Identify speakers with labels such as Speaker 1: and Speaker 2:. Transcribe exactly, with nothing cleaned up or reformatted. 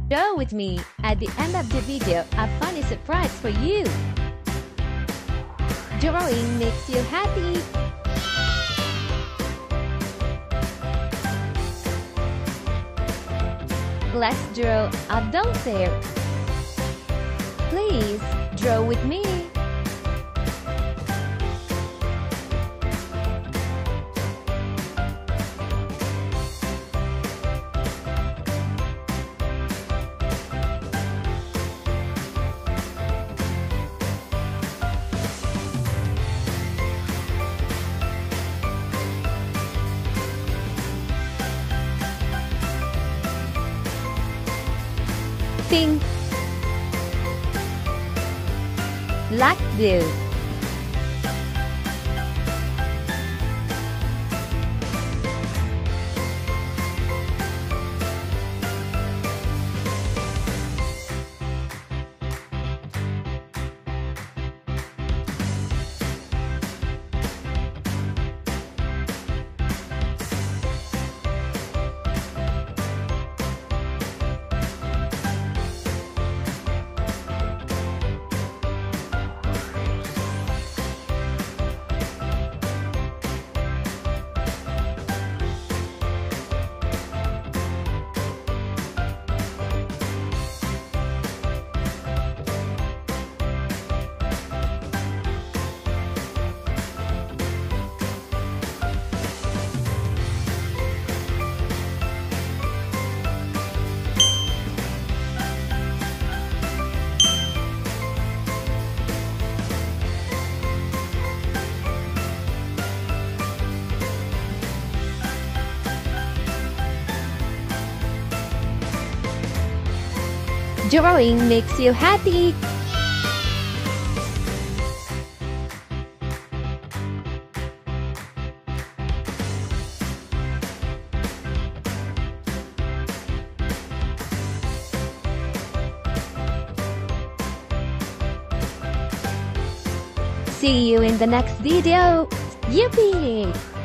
Speaker 1: Draw with me. At the end of the video, a funny surprise for you. Drawing makes you happy. Let's draw a dolphin. Please draw with me. Pink, light blue, Drawing makes you happy. See you in the next video. Yippee!